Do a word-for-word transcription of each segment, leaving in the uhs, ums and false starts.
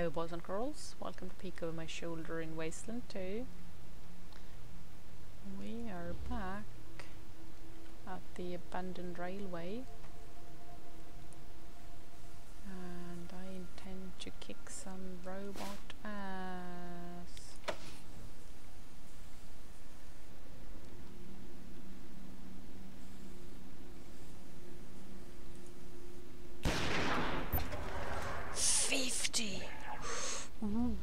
Hello boys and girls, welcome to Peek Over My Shoulder in Wasteland two. We are back at the abandoned railway and I intend to kick some robot ass. Fifty! Ooh.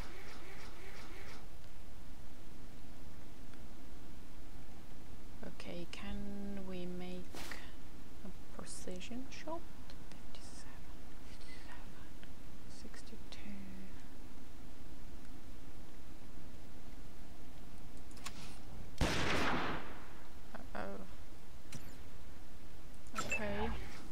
Okay, can we make a precision shot? fifty-seven, fifty-seven, sixty-two. Uh-oh. Okay.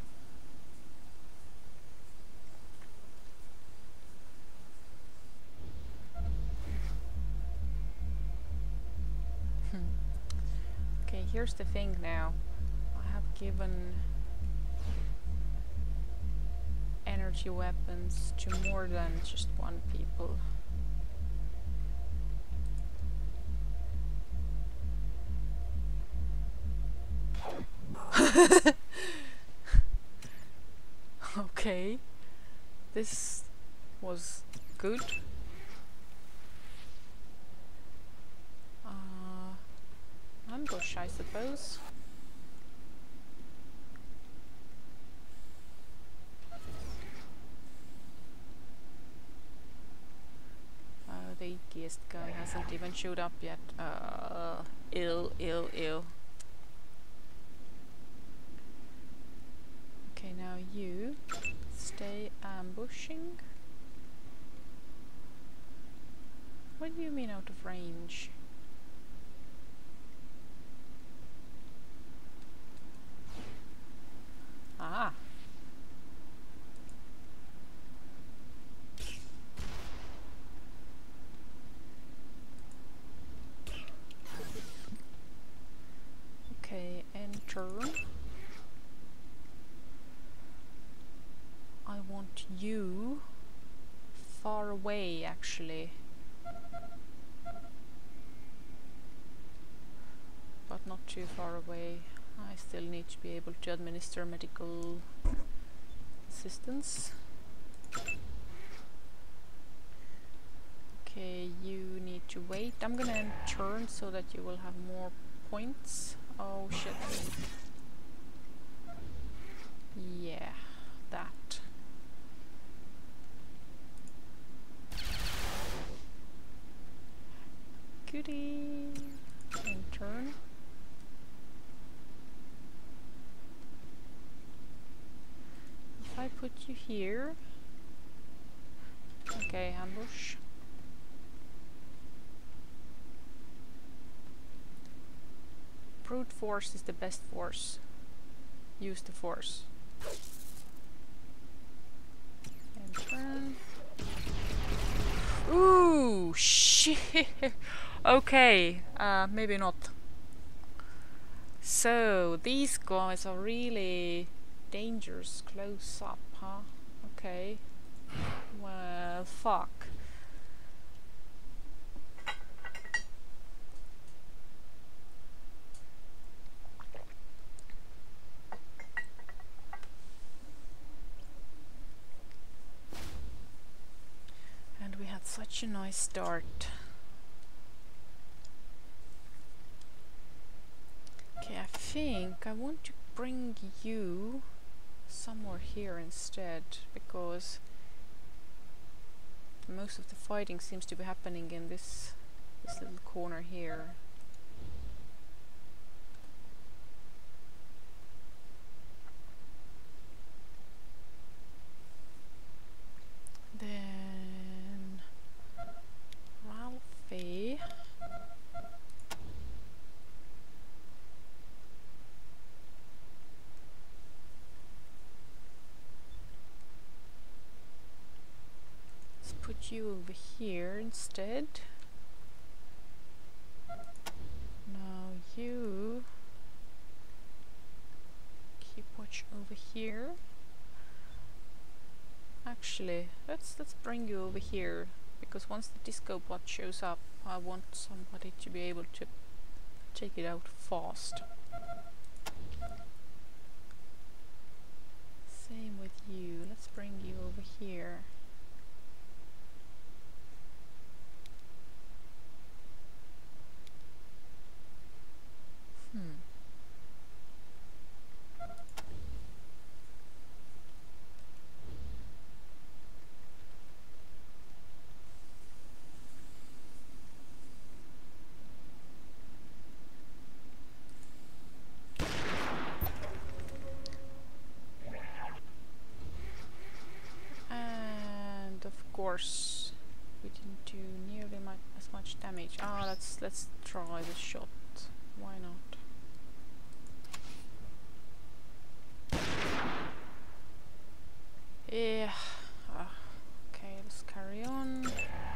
Okay, here's the thing now. I have given energy weapons to more than just one people. Okay, this was good. Uh, ambush, I suppose. Uh, the atheist guy hasn't even showed up yet. Uh, ill, ill, ill. Okay, now you stay ambushing. What do you mean out of range? Ah. Okay, enter. I want you far away, actually. But not too far away. I still need to be able to administer medical assistance. Okay, you need to wait. I'm gonna turn so that you will have more points. Oh shit. Yeah, that. Goodie. And turn. If I put you here. Okay, ambush. Brute force is the best force. Use the force. And turn. Ooh, shit. Okay, uh, maybe not. So, these guys are really dangerous close up, huh? Okay. Well, fuck. And we had such a nice start. Okay, I think I want to bring you somewhere here instead, because most of the fighting seems to be happening in this this little corner here. Then Ralphie. Let's put you over here instead. Now you keep watch over here. Actually, let's let's bring you over here, because once the disco bot shows up, I want somebody to be able to take it out fast. Same with you. Let's bring you over here. Hmm. And of course, we didn't do nearly mu as much damage. Ah, let's let's try the shot. Why not? Yeah. Uh, okay, let's carry on.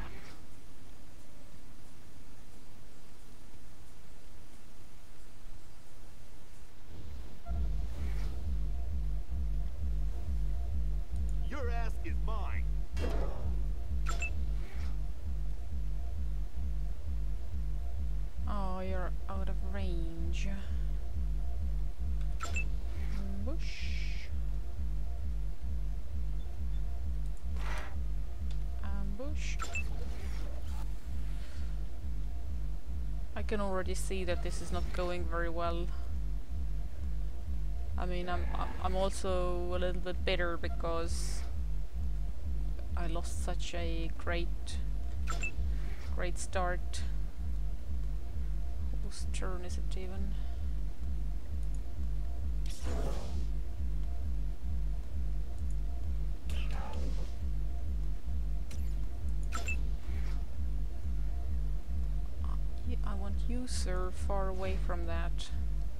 Your ass is mine. Oh, you're out of range. Ambush. Ambush. I can already see that this is not going very well. I mean, I'm I'm also a little bit bitter because I lost such a great great start. Whose turn is it even? I want you, sir, far away from that.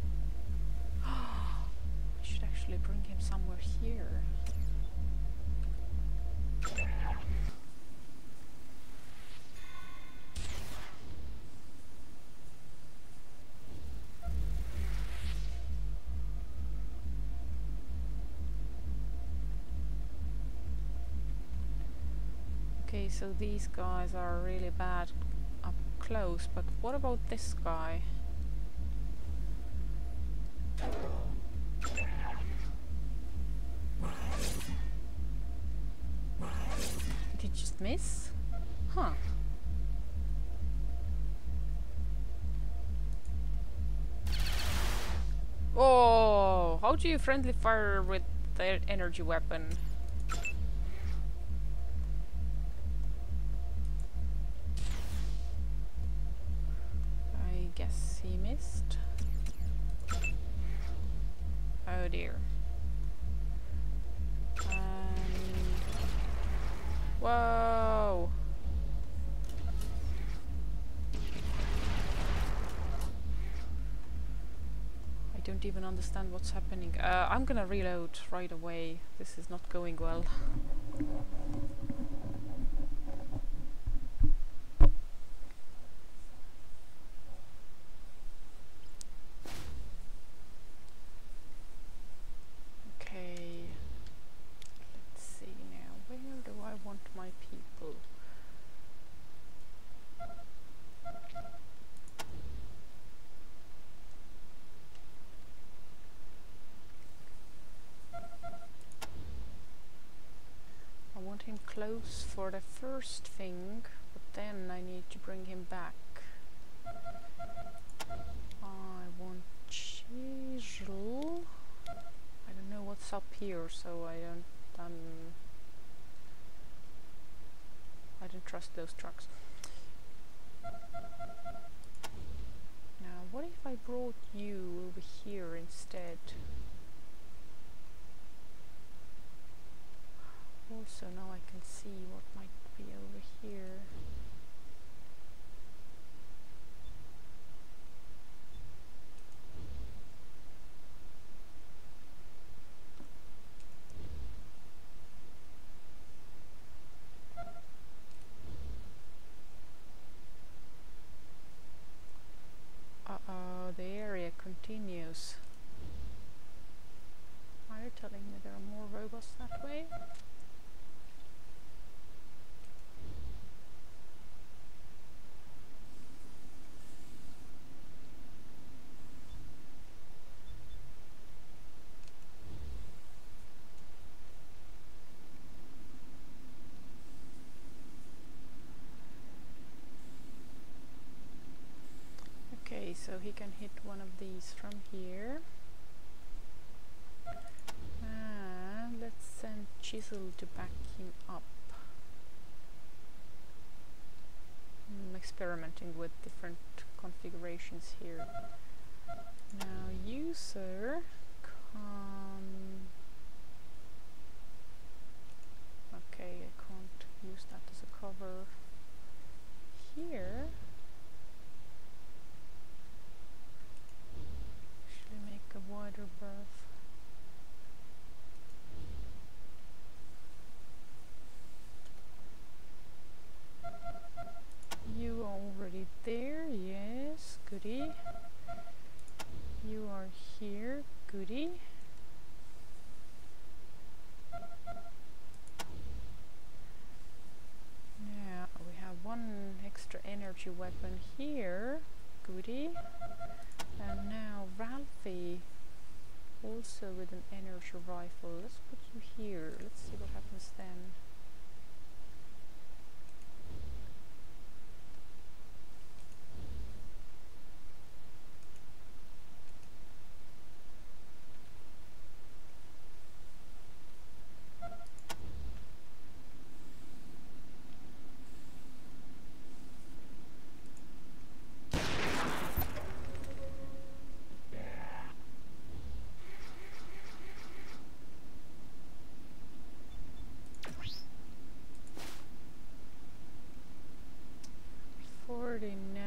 I should actually bring him somewhere here. Okay, so these guys are really bad up close, but what about this guy? Did he just miss? Huh. Oh, how do you friendly fire with the energy weapon? I guess he missed. Oh dear. And whoa! I don't even understand what's happening. Uh, I'm gonna reload right away. This is not going well. Okay. Let's see now. Where do I want my people? I want him close for the first thing, but then I need to bring him back. I want chisel. I don't know what's up here, so I don't um I don't trust those trucks. Now, what if I brought you over here instead? Also, now I can see what might be over here. Uh-oh, the area continues. Are you telling me there are more robots that way? can hit one of these from here. And let's send Chisel to back him up. I'm experimenting with different configurations here. Now user, come... Okay, I can't use that as a cover here. Actually make a wider berth. You are already there, yes, goody. You are here, goody. Now we have one extra energy weapon here, goody. And now Ralphie, also with an energy rifle. Let's put you here, let's see what happens then. forty-nine.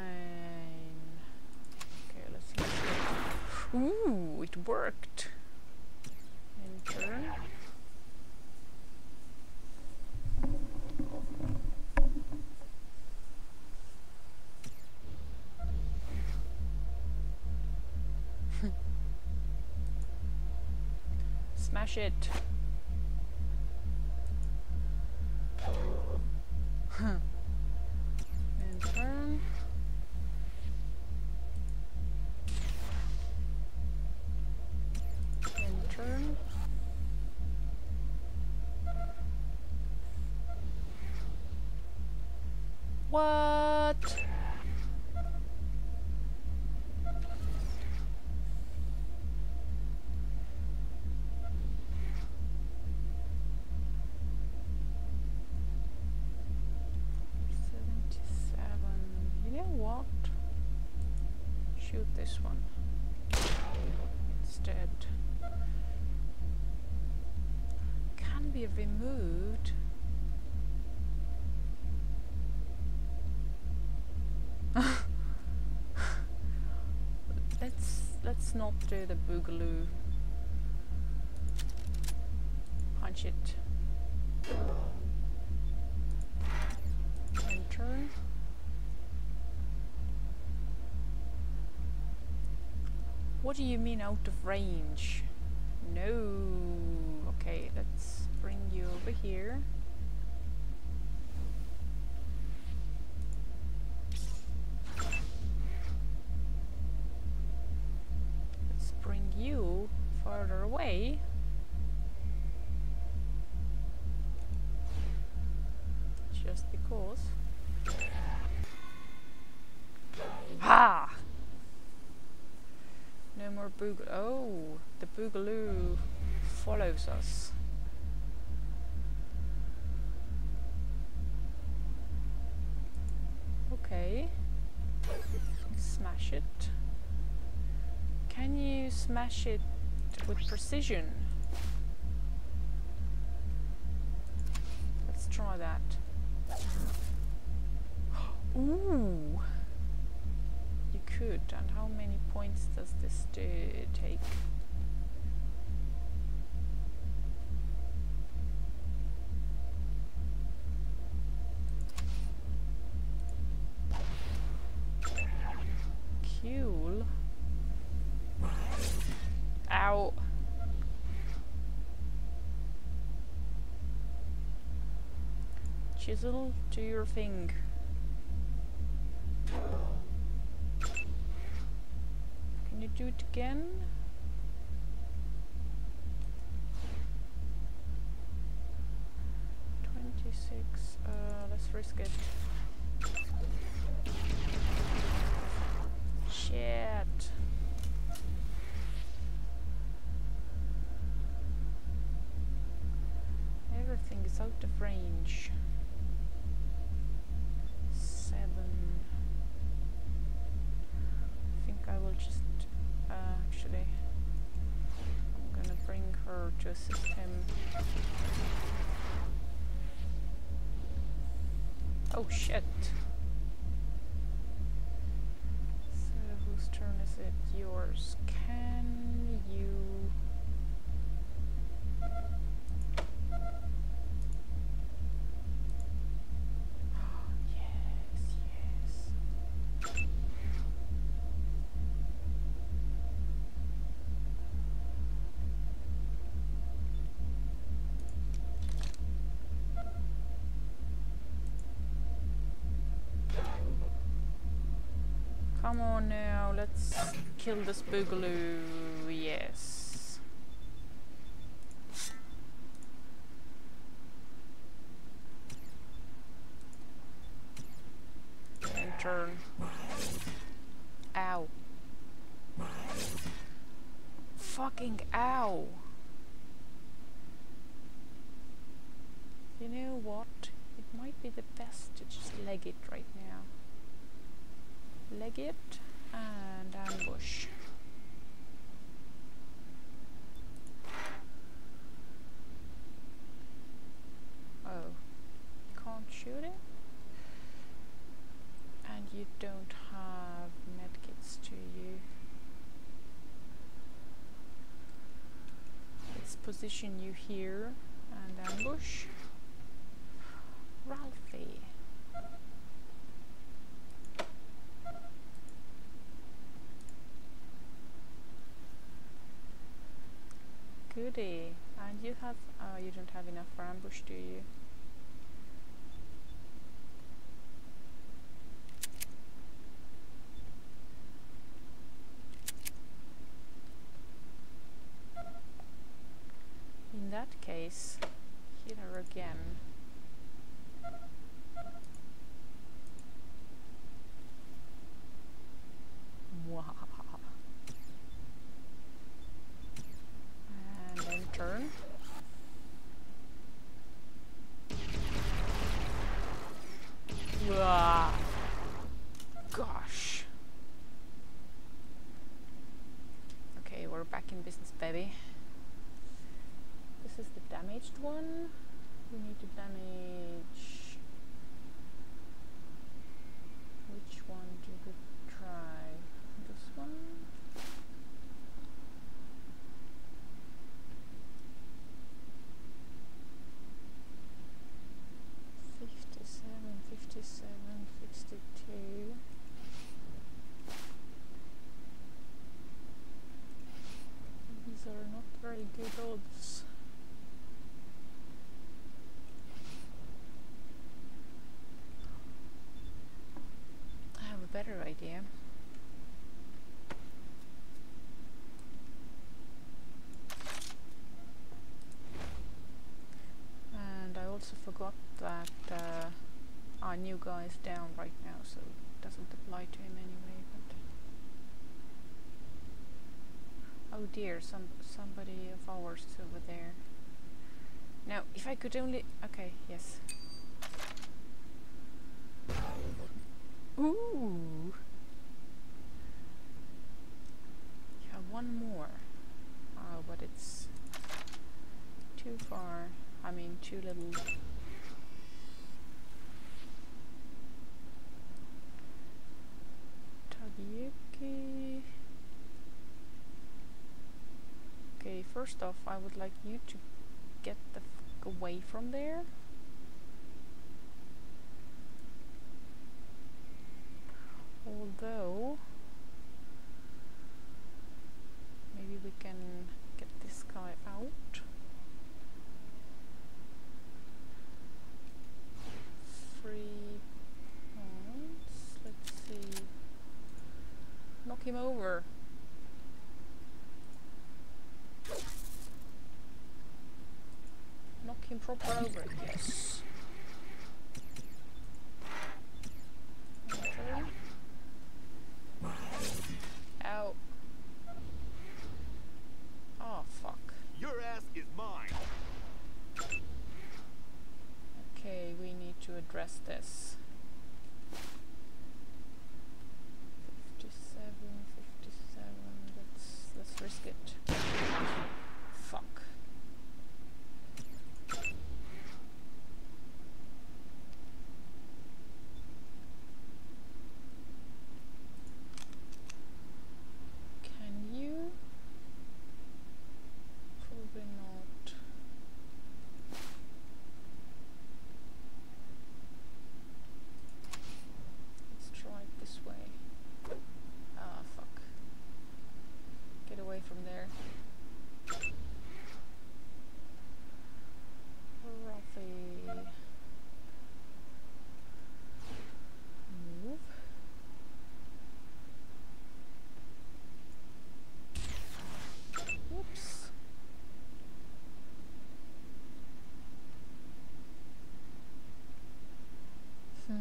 Okay, let's look. Ooh, it worked. Enter. Smash it. Huh. And turn. And turn. What? Shoot this one instead. Can be removed. let's let's not do the boogaloo. Punch it. And turn. What do you mean out of range? No. Okay, let's bring you over here. Let's bring you farther away. Just because. Ha! No more boogaloo. Oh, the boogaloo follows us. Okay. Smash it. Can you smash it with precision? Let's try that. Ooh! You could. And how many points does this do take? Cool. Ow. Chisel, do your thing. Can you do it again? twenty-six. Uh, let's risk it. Shit. out of range. Seven. I think I will just uh, actually I'm gonna bring her to assist him. Oh shit. So whose turn is it? Yours. Can you come on now, let's kill this boogaloo. Yes. And turn. Ow. Fucking ow. You know what? It might be the best to just leg it right now. Leg it and ambush. Oh, you can't shoot it? And you don't have medkits, do you? Let's position you here and ambush. Ralphie. Goody. And you have, uh, you don't have enough for ambush, do you? In that case, hit her again. Wow. And then turn. Wow. Gosh. Okay, we're back in business, baby. This is the damaged one. We need to damage. Which one do we try? This one? fifty-seven, fifty-seven, sixty-two. These are not very good odds. I have a better idea. And I also forgot that uh, our new guy is down right now, so it doesn't apply to him anyway. But oh dear, some somebody of ours is over there. Now, if I could only... Okay, yes. Ooh! You have one more. Oh, but it's too far. I mean, too little. Tadayuki. Okay, first off, I would like you to get the fuck away from there. Although, maybe we can get this guy out. Three points. Let's see. Knock him over. Knock him proper over, yes. Okay. Ow. Oh, fuck. Your ass is mine. address this. fifty-seven, fifty-seven, let's, let's risk it. Fuck. Can you? Probably not. Let's try it this way. Ah, fuck. Get away from there. Ralphie. Move. Whoops. Hmm.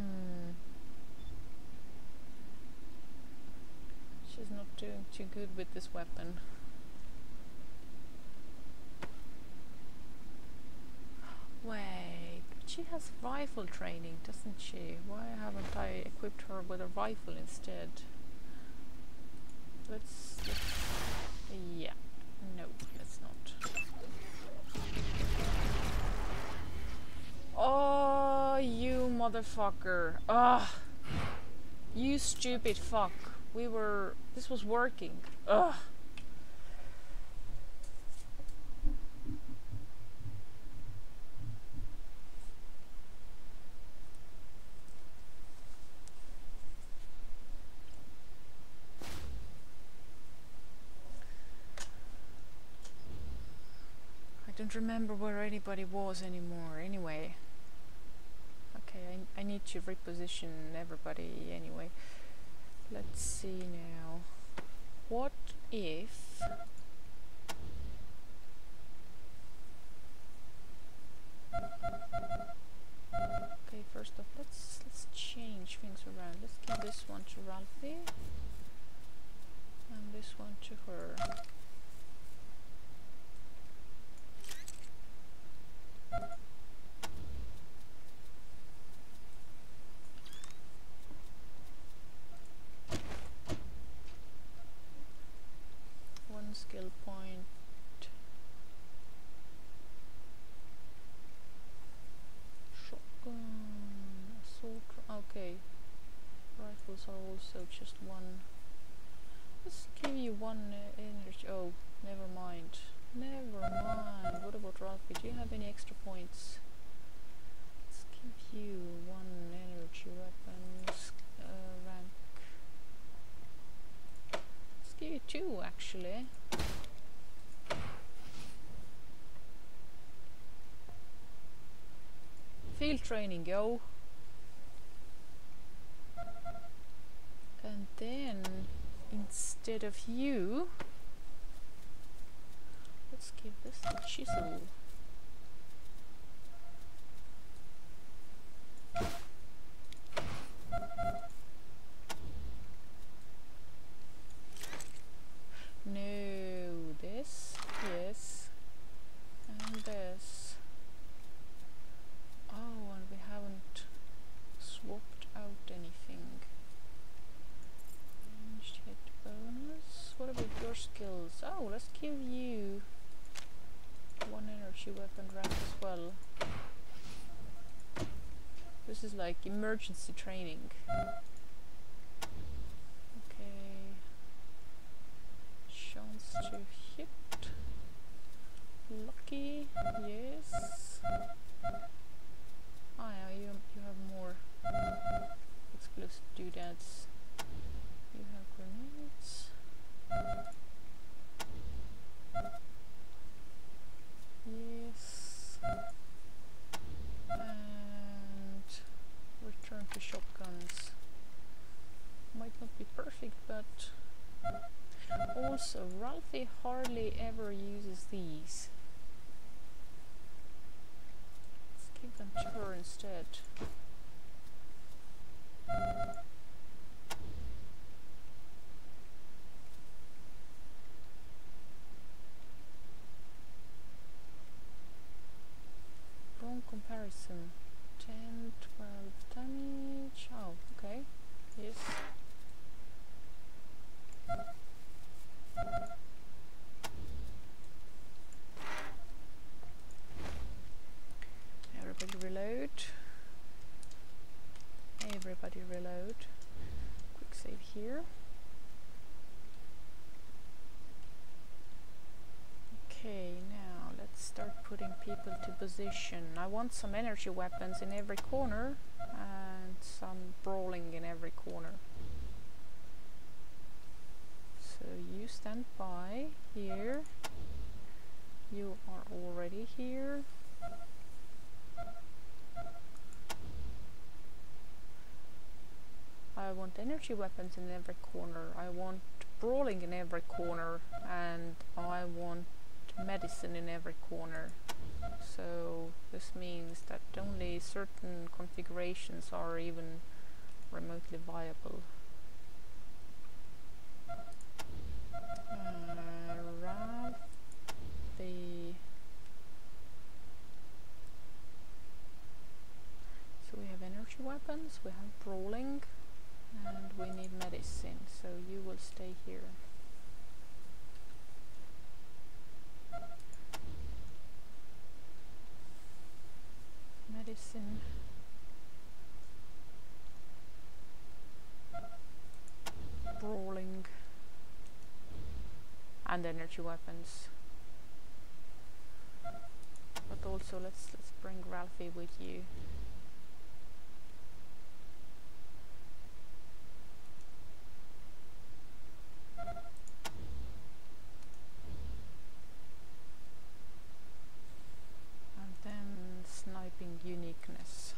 She's not doing too good with this weapon. Wait, but she has rifle training, doesn't she? Why haven't I equipped her with a rifle instead? Let's, let's yeah, no, let's not. Oh, you motherfucker. Ugh. You stupid fuck. We were, this was working. Ugh. I don't remember where anybody was anymore. Anyway. Okay, I, I need to reposition everybody anyway. Let's see now. What if... Okay, first off, let's let's change things around. Let's give this one to Ralphie. And this one to her. One skill point. Shotgun, assault. Okay, rifles are also just one. Let's give you one uh, energy. Oh, never mind. Never mind. What about Ralphie? Do you have any extra points? Let's give you one energy weapon uh, rank. Let's give you two actually. Field training, go. And then instead of you, let's give this the chisel. No, this, yes, and this. Oh, and we haven't swapped out anything. Ranged hit bonus. What about your skills? Oh, let's give you one energy weapon rank as well. This is like emergency training. Okay. Chance to hit. Lucky, yes. Ah, yeah, you, you have more explosive doodads. You have grenades. Yes. And return to shotguns. Might not be perfect, but also Ralphie hardly ever uses these. Let's give them to her instead. Wrong comparison. To ten, twelve damage. Oh, okay. Yes. Everybody reload. Everybody reload. Quick save here. Okay, now let's start putting people to position. I want some energy weapons in every corner and some brawling in every corner. So you stand by here. You are already here. I want energy weapons in every corner. I want brawling in every corner, and I want medicine in every corner. So this means that only certain configurations are even remotely viable. Uh, Ralph, the so we have energy weapons, we have brawling, and we need medicine. So you will stay here. Medicine. Brawling. And energy weapons. But also let's let's bring Ralphie with you. And then sniping uniqueness.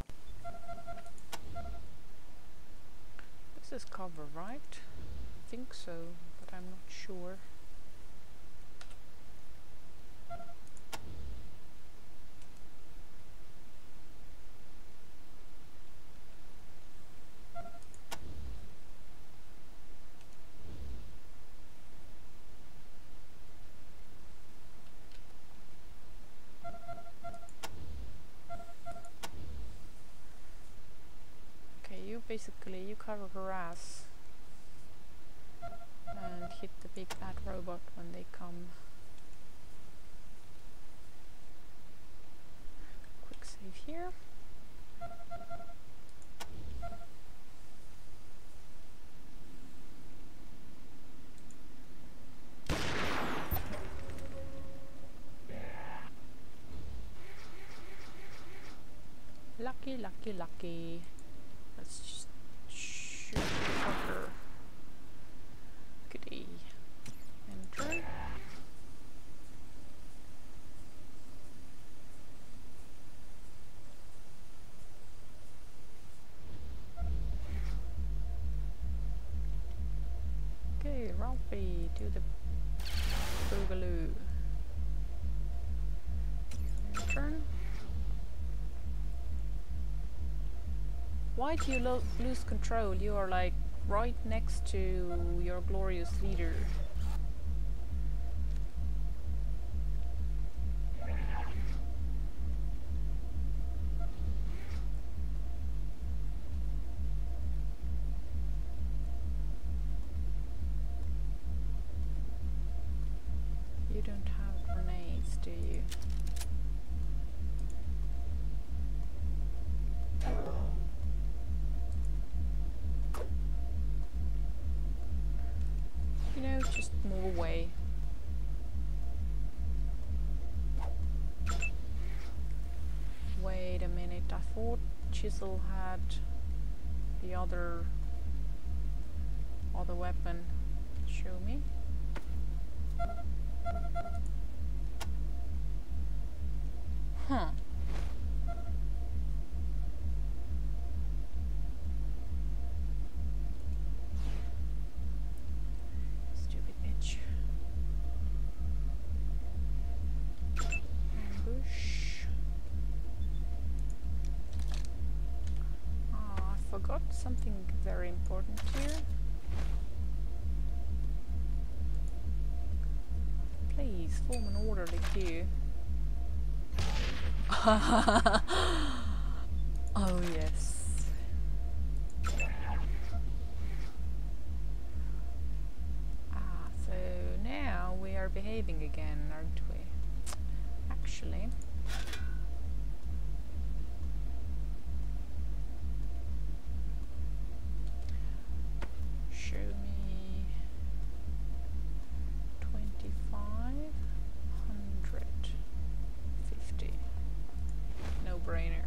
This is cover, right? I think so, but I'm not sure. Basically, you cover harass and hit the big bad robot when they come. Quick save here. Lucky, lucky, lucky. Let's just shoot the fucker. Goodie. Enter. Okay, Ralphie, do the boogaloo. Enter. Why do you lo lose control? You are like right next to your glorious leader. You don't have grenades, do you? You know, just move away. Wait a minute, I thought Chisel had the other other weapon. Show me. Huh. Stupid bitch. Ambush. Ah, I forgot something very important here. Please form an orderly queue. Oh yes. Ah, so now we are behaving again, aren't we? Actually. Show me twenty-five hundred fifty. No brainer.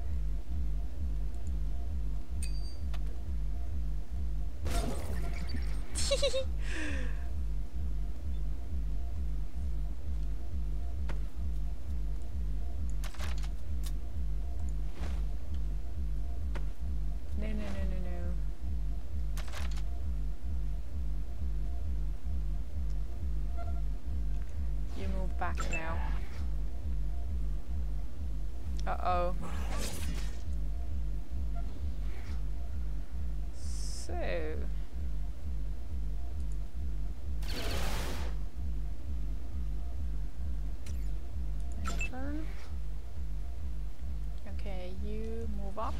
No, no, no, no, no. You move back now. Uh-oh. So... and turn. Okay, you move up.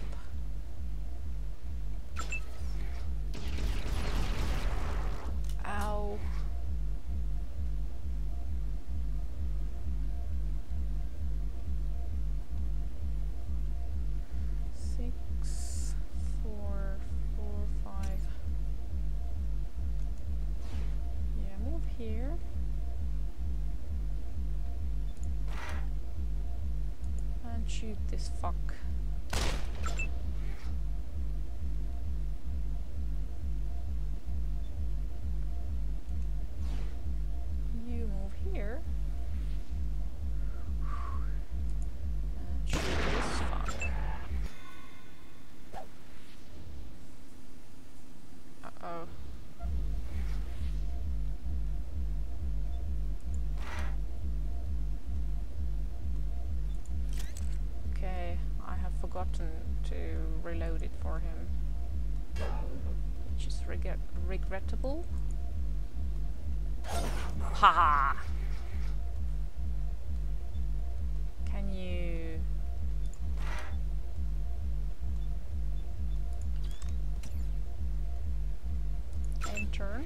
Ow. Six, four, four, five. Yeah, move here. And shoot this fuck. You move here. And shoot this fuck. Uh-oh. Okay, I have forgotten to reload it for him. Which is regret regrettable. Haha! Can you... enter?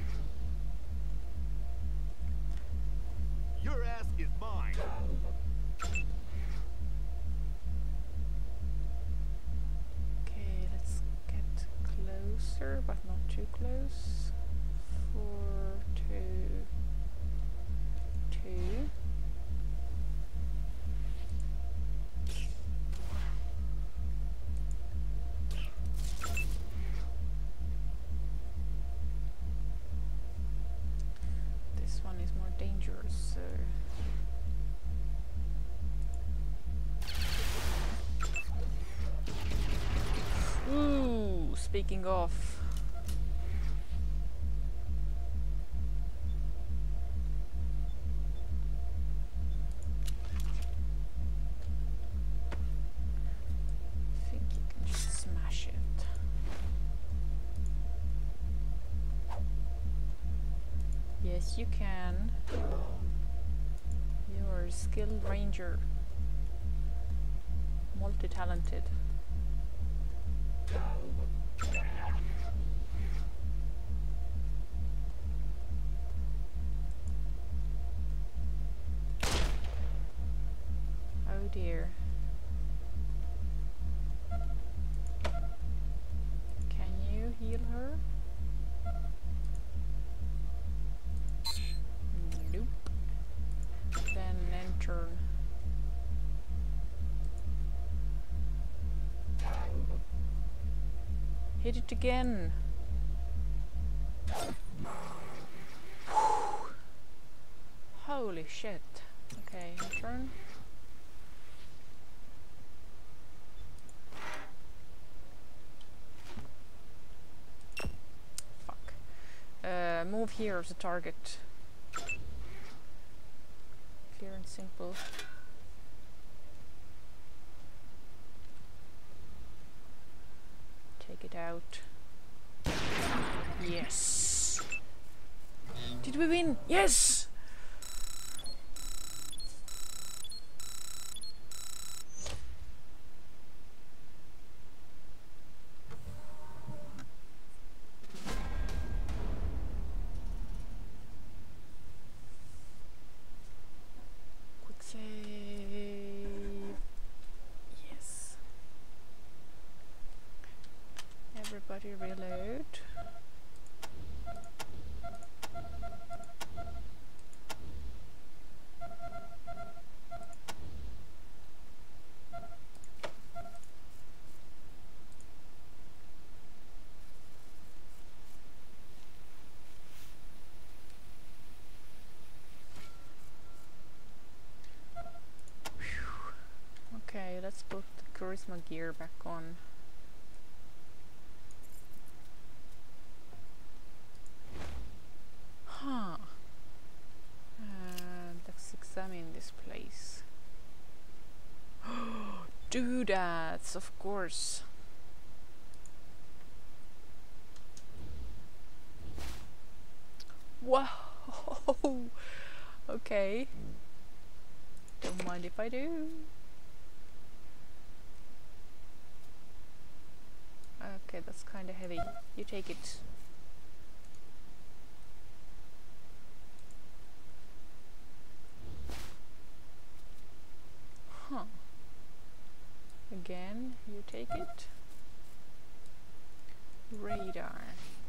Your ass is mine. Okay, let's get closer, but not too close. Four, two, two. This one is more dangerous, so... Ooh, speaking of... I think you can just smash it. Yes, you can. You're a skilled ranger. Multi-talented. Oh dear. Can you heal her? Nope. Then enter. Hit it again. Holy shit. Okay, turn. Fuck. Uh, move here as a target. Clear and simple. Take it out. Yes! Did we win? Yes! Everybody reload. Okay, let's put the charisma gear back on. Huh. And let's examine this place. Doodads, of course. Whoa! Okay. Don't mind if I do. Okay, that's kind of heavy. You take it. Huh. Again, you take it. Radar.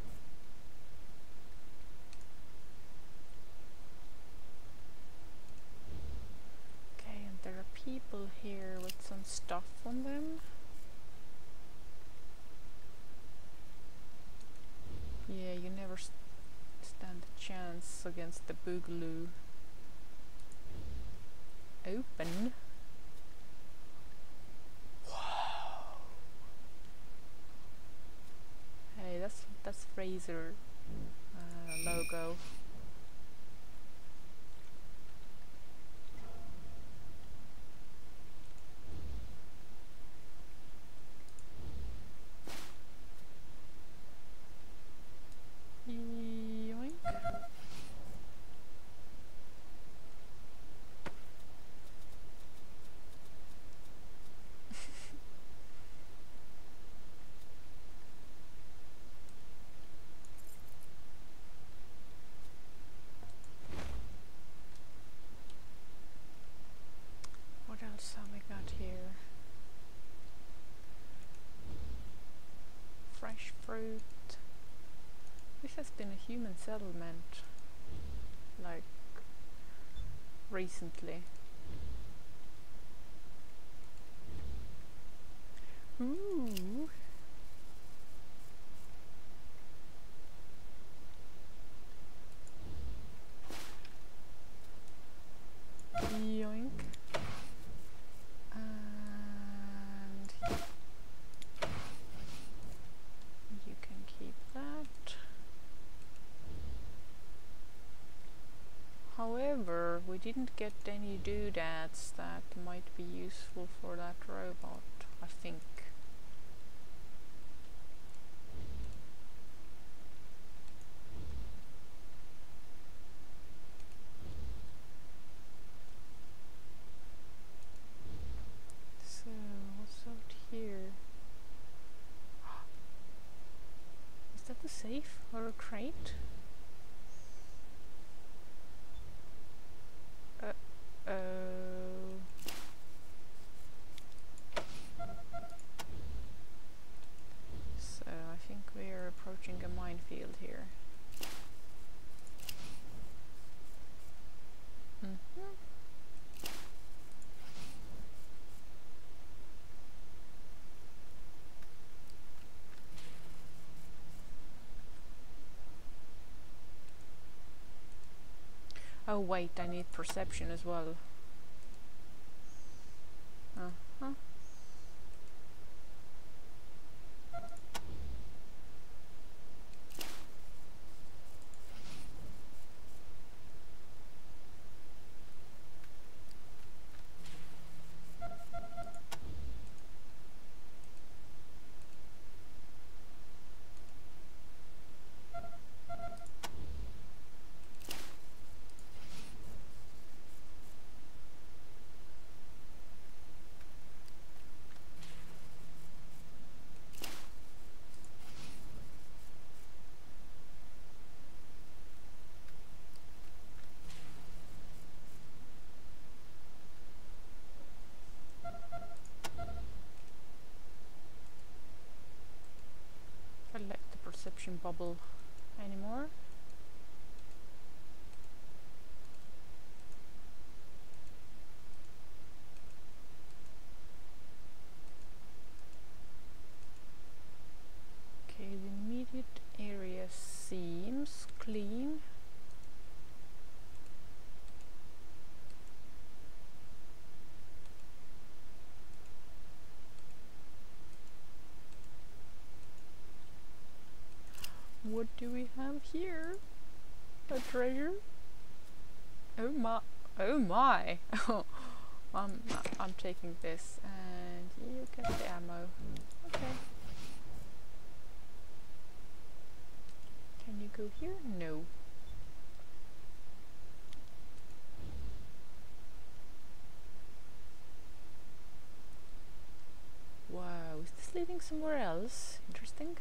Okay, and there are people here with some stuff on them. Yeah, you never st stand a chance against the Boogaloo. Open. Wow. Hey, that's that's Fraser uh, logo. Yoink. What else have we got here? Fresh fruit. This has been a human settlement, like, recently. Ooh. Yoink. And you can keep that. However, we didn't get any doodads that might be useful for that robot, I think. So, what's out here? Is that a safe or a crate? Uh-oh. So, I think we are approaching a minefield here. Mm-hmm. Oh wait, I need perception as well. Uh-huh. hydrogen bubble anymore. Okay, the immediate area seems clean. What do we have here? A treasure? Oh my! Oh my! I'm I'm taking this, and you get the ammo. Okay. Can you go here? No. Wow, is this leading somewhere else? Interesting.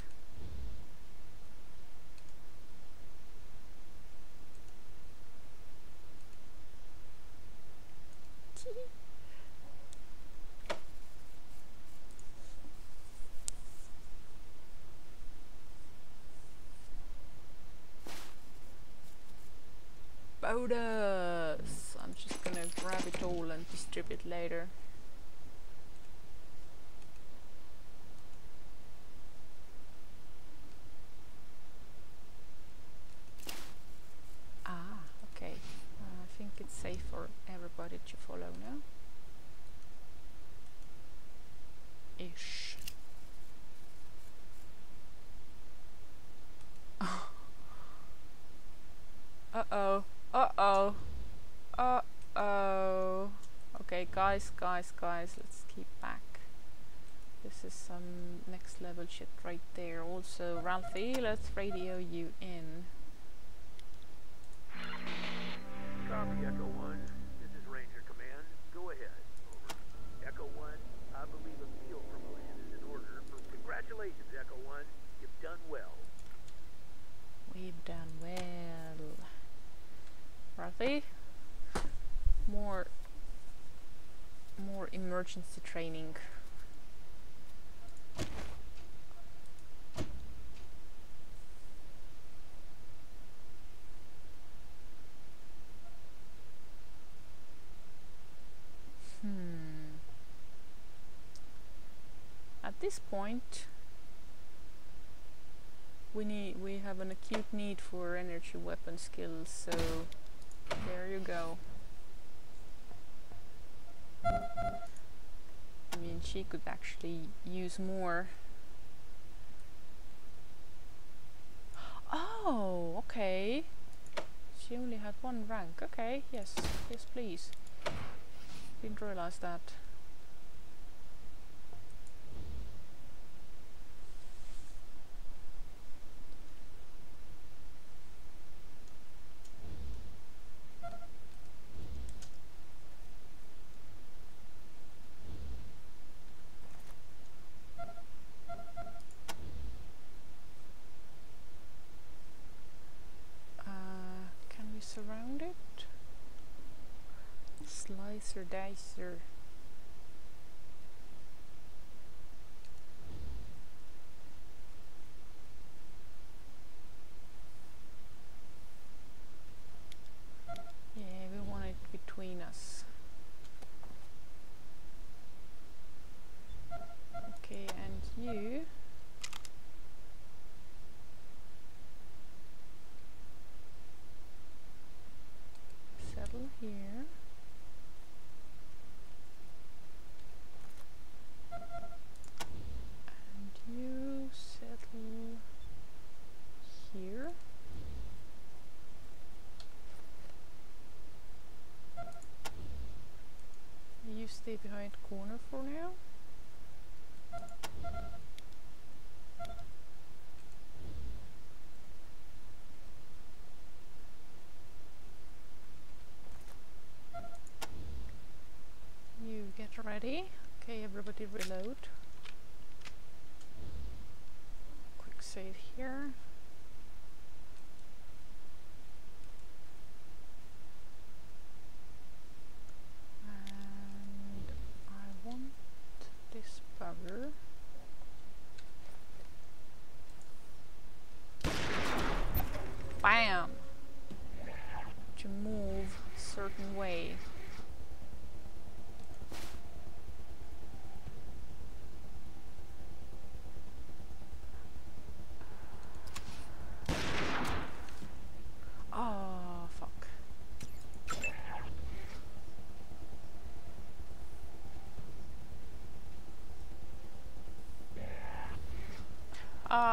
Bonus! I'm just gonna grab it all and distribute later. Ah, okay. Uh, I think it's safe for everybody to follow now. Ish. Uh-oh. Uh-oh. Uh-oh. Okay, guys, guys, guys, let's keep back. This is some next level shit right there. Also, Ralphie, let's radio you in. Copy, Echo One. This is Ranger Command. Go ahead. Over. Echo One, I believe a field promotion is in order. For congratulations, Echo One. You've done well. We've done well. Ralphie? More... More emergency training. Hmm. At this point, we need we have an acute need for energy weapon skills, so there you go. I mean, she could actually use more. Oh, okay. She only had one rank. Okay, yes, yes, please. Didn't realize that. Uh, can we surround it? Slicer, dicer. Yeah, we want it between us. Okay, and you settle here. And you settle here. You stay behind corner for now. You get ready. Okay, everybody reload. Quick save here. And I want this bugger.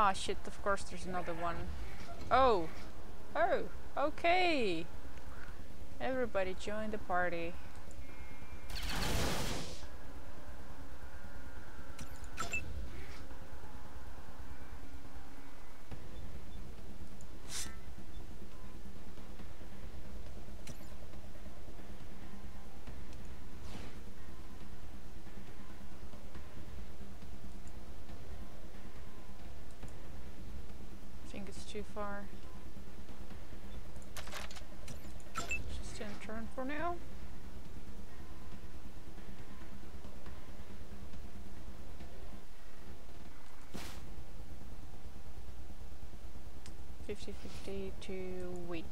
Ah, shit, of course there's another one. Oh! Oh! Okay! Everybody join the party. Too far. Just in turn for now. Fifty fifty to weak.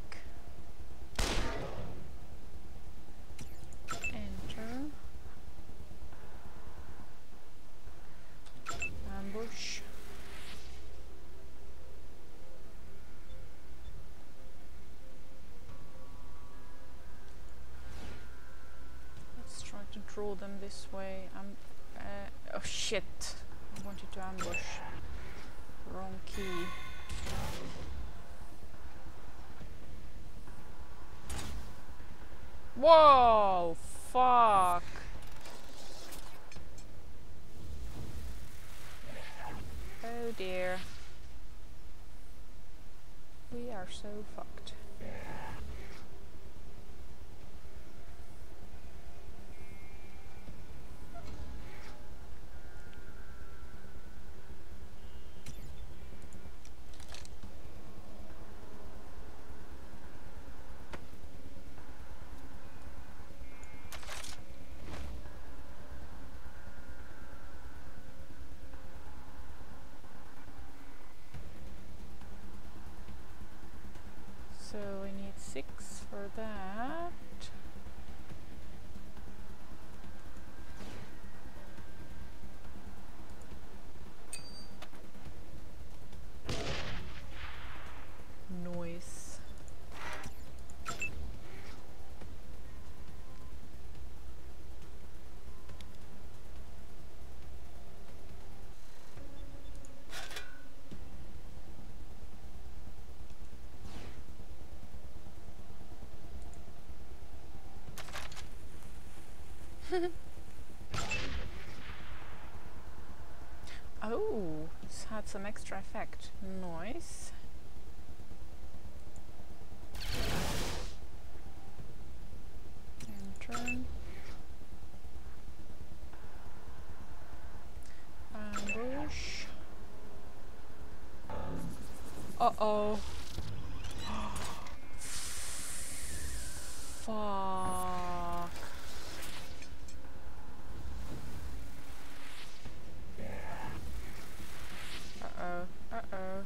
Enter. Ambush. To draw them this way. I'm. Uh, oh shit! I wanted to ambush. Wrong key. Whoa! Fuck! Oh dear. We are so fucked. So we need six for that. Noise. Oh, it's had some extra effect. Nice. And turn. Ambush. Uh-oh. Fuck. Uh-oh, uh-oh.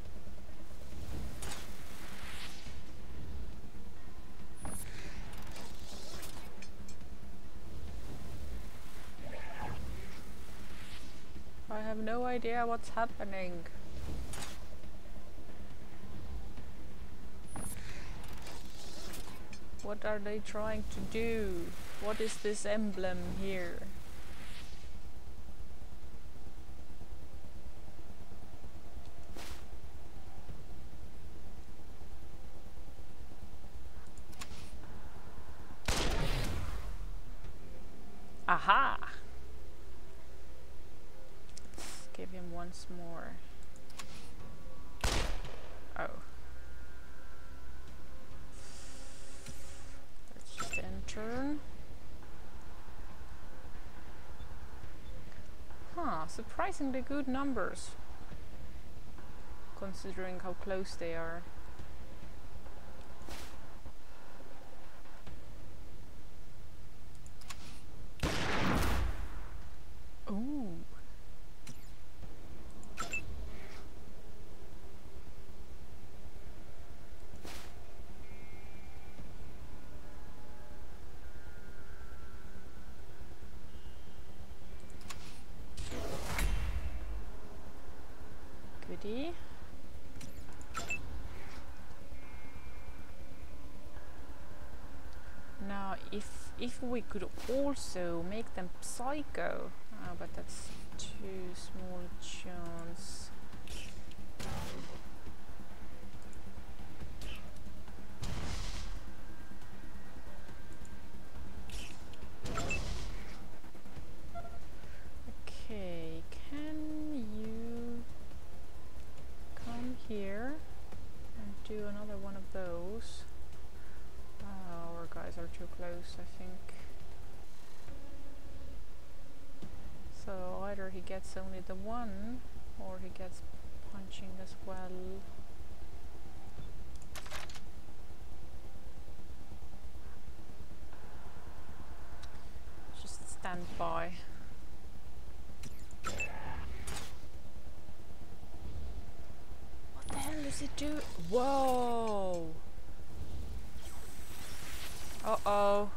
I have no idea what's happening. What are they trying to do? What is this emblem here? Aha! Let's give him once more. Oh. Let's just enter. Huh, surprisingly good numbers. Considering how close they are. Ooh. Goodie. Now, if if we could also make them psycho, oh, but that's too small a chance. Okay, can you come here and do another one of those? Oh, our guys are too close, I think. So either he gets only the one, or he gets punching as well. Just stand by. What the hell does it do? Whoa! Uh-oh.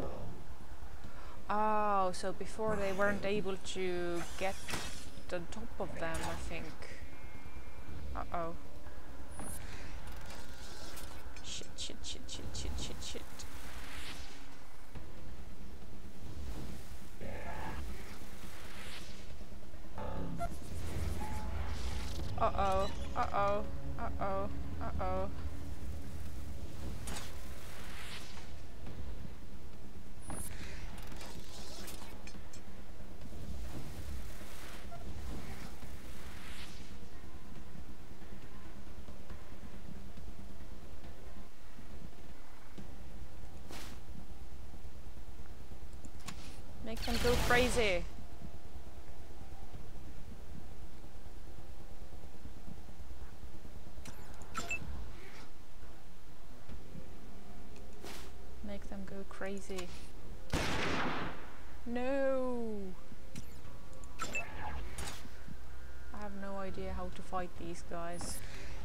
Oh, so before they weren't able to get the top of them, I think. Uh-oh. Shit, shit, shit, shit, shit, shit, shit. Uh-oh, uh-oh, uh-oh, uh-oh. Make them go crazy. Make them go crazy. No! I have no idea how to fight these guys.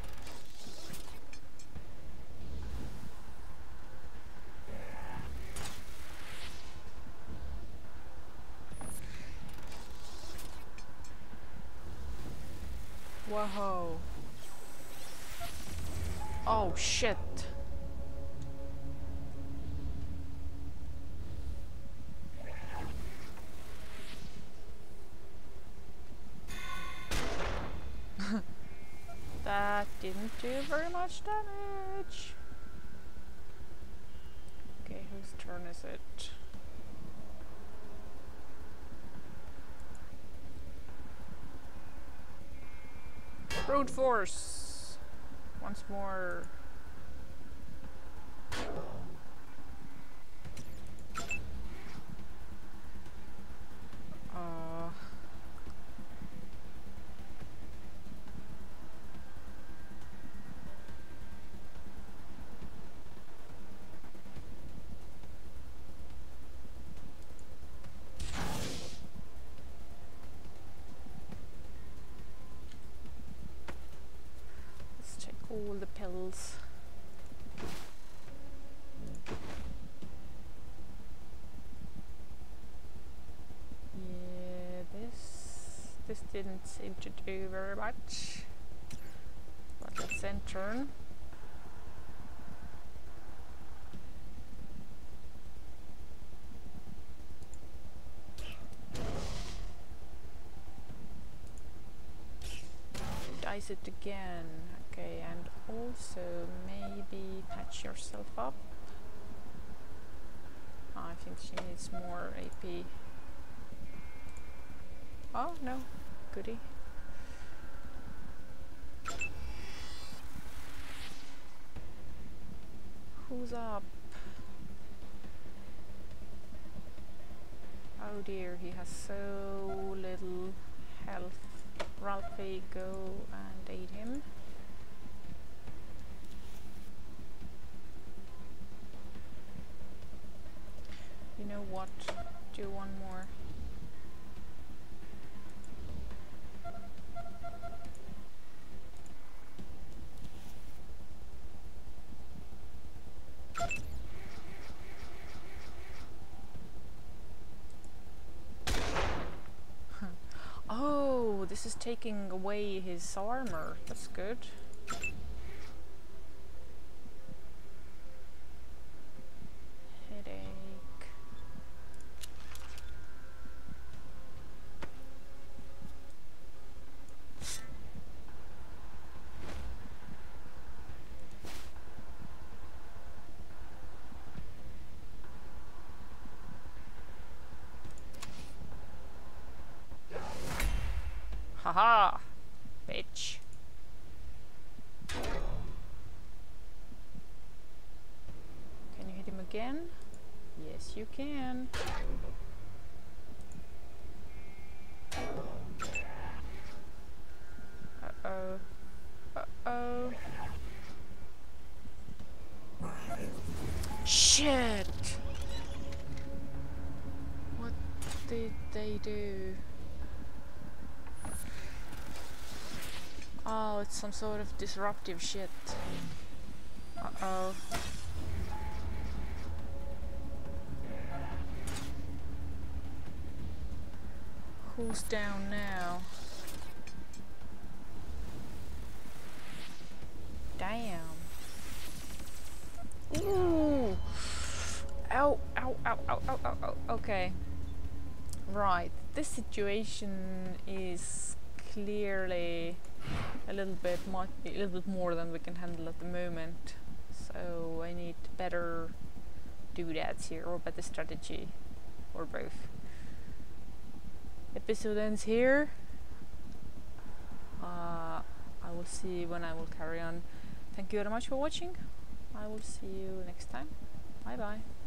Whoa. Oh shit. That didn't do very much damage. Okay, whose turn is it? Brute force! Once more. Uh. Let's take all the pills. Yeah, this this didn't seem to do very much. But let's enter. Dice it again. Okay, and also maybe patch yourself up. Oh, I think she needs more A P. Oh no, goody. Who's up? Oh dear, he has so little health. Ralphie, go and aid him. You know what? Do one more. Oh, this is taking away his armor. That's good. Headache. Haha! Bitch. Can you hit him again? Yes, you can. Uh-oh. Uh-oh. Shit! What did they do? Oh, it's some sort of disruptive shit. Uh-oh. Who's down now? Damn. Ooh! Ow, ow, ow, ow, ow, ow, ow. Okay. Right. This situation is clearly a little bit much, a little bit more than we can handle at the moment. So I need better doodads here, or better strategy, or both. Episode ends here. Uh, I will see when I will carry on. Thank you very much for watching. I will see you next time. Bye bye.